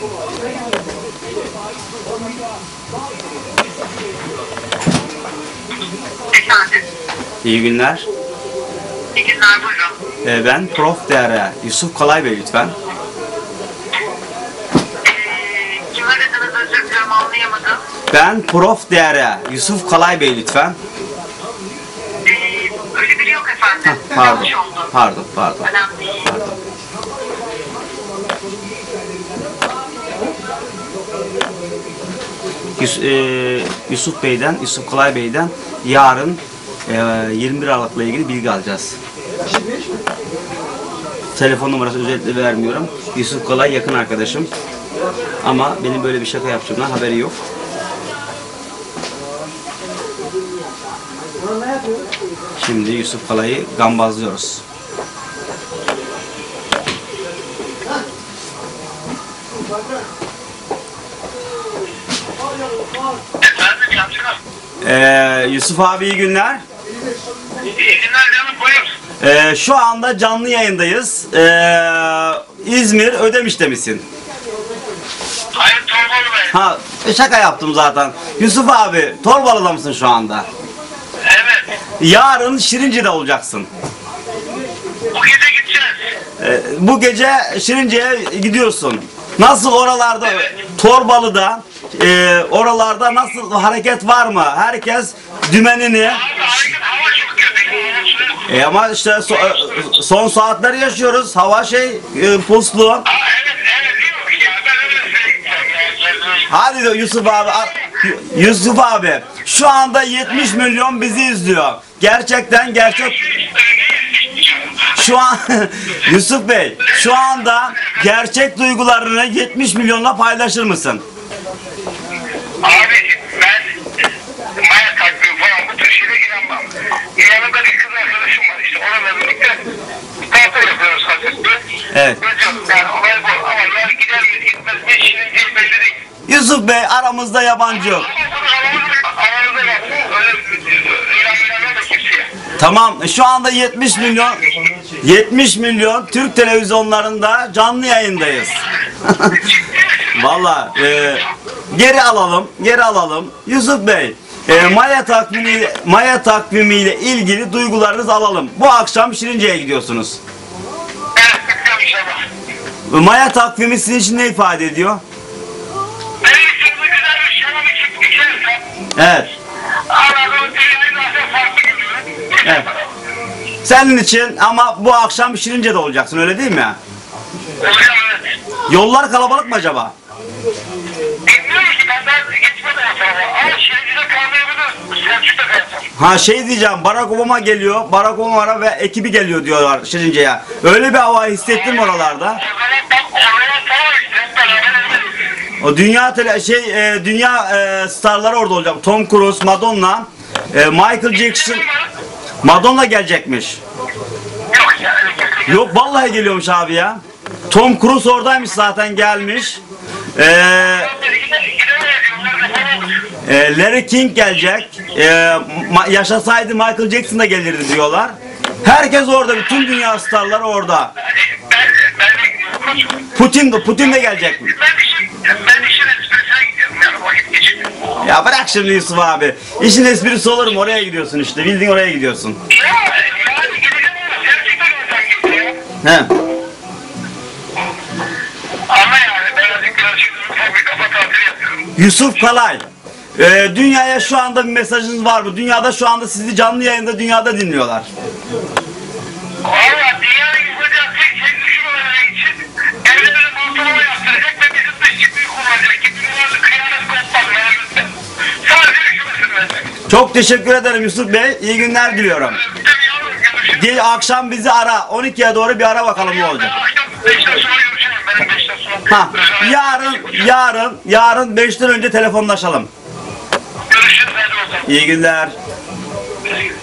Efendim? İyi günler. İyi günler, buyurun. Ben Prof. DR Yusuf Kalay Bey lütfen. Kim aradınız, özür dilerim, anlayamadım. Ben Prof. DR Yusuf Kalay Bey lütfen. Öyle biri yok efendim. Pardon. Yanlış oldu. Pardon. Önemli değil. Pardon. Yusuf Kalay Bey'den yarın 21 Aralık'la ilgili bilgi alacağız. Telefon numarası özellikle vermiyorum. Yusuf Kalay yakın arkadaşım. Ama benim böyle bir şaka yaptığımdan haberi yok. Şimdi Yusuf Kalay'ı gambazlıyoruz. Efendim Yalçın'ım. Yusuf abi iyi günler. İyi günler canım, buyur. Şu anda canlı yayındayız. İzmir Ödemiş'te misin? Hayır, Torbalı Bey. Ha, şaka yaptım zaten. Yusuf abi, Torbalı'da mısın şu anda? Evet. Yarın Şirince'de olacaksın. Bu gece gideceğiz. Bu gece Şirince'ye gidiyorsun. Nasıl oralarda, Torbalı'da, oralarda nasıl hareket var mı? Herkes dümenini... Abi hareket, hava çok kötü. Ama işte son saatleri yaşıyoruz. Hava puslu. Evet, yok ya. Ben öyle söyleyeceğim. Hadi Yusuf abi. Şu anda 70 milyon bizi izliyor. Gerçekten gerçek. Şu an Yusuf Bey, şu anda gerçek duygularını 70 milyonla paylaşır mısın? Abi ben maya takvimi falan bu tür şeylere inanmam. Yanımda bir kız arkadaşım var, işte onunla birlikte tatil yapıyoruz hafifte. Evet. Yani olay bu, ama yani gider mi gitmez mi şimdi belli değil. Yusuf Bey, aramızda yabancı yok. Aramızda yapsın, öyle inanmam da kimseye. Tamam, şu anda 70 milyon Türk televizyonlarında canlı yayındayız. Vallahi geri alalım. Yusuf Bey, Maya takvimiyle ilgili duygularınızı alalım. Bu akşam Şirince'ye gidiyorsunuz. Evet, bekliyorum inşallah. Maya takvimi sizin için ne ifade ediyor? Benim için bu güzel bir şarabı çıkıp içersem, Evet. Allah'ın dünyayı zaten farklı görüyorum. Evet. Senin için ama bu akşam Şirince'de olacaksın, öyle değil mi? Olacağım, evet. Yollar kalabalık mı acaba? Bilmiyorum ki, ben daha geçmedim o tarafa. Ama Şirince'de kalmayabilir, Selçuk'ta kalsam. Diyeceğim, Barack Obama geliyor, Barack Obama ve ekibi geliyor diyorlar Şirince'ye. Öyle bir hava hissettim oralarda. O zaman bak, oraya tamam işte, hep beraber ederiz. O dünya starları orada olacak. Tom Cruise, Madonna, Michael Jackson. Madonna gelecekmiş. Yok ya, öyle kesin. Yok vallahi geliyormuş abi ya. Tom Cruise oradaymış zaten, gelmiş. Larry King gelecek. Yaşasaydı Michael Jackson da gelirdi diyorlar. Herkes orada, bütün dünya starları orada. Putin de gelecek mi? Ben işin esprisine gidiyorum yani, vakit geçirmiyorum. Ya bırak şimdi Yusuf abi. İşin esprisi olur mu? Oraya gidiyorsun işte. Bildiğin oraya gidiyorsun. Ya yani gideceğim ama Selçuk'ta geleceğim gitti ya. He. Ama yani ben birazcık ufak bir kafa tatili yapıyorum. Yusuf Kalay. Dünyaya şu anda bir mesajınız var mı? Dünyada şu anda sizi canlı yayında dünyada dinliyorlar. Valla dünyayı yapacak tek şey düşünmemeleri için evlerin ortalama yaptıracak ve bizim dışçıklığı kullanacak. Kimselerle kıyamet kopmaz meğerimizde. Sadece düşünmesinler. Çok teşekkür ederim Yusuf Bey. İyi günler diliyorum. Akşam bizi ara. 12'ye doğru bir ara bakalım ne olacak. Akşam 5'ten sonra görüşelim. Benim 5'ten sonra. Yarın 5'ten önce telefonlaşalım. Görüşürüz. Hadi o zaman. İyi günler. İyi günler.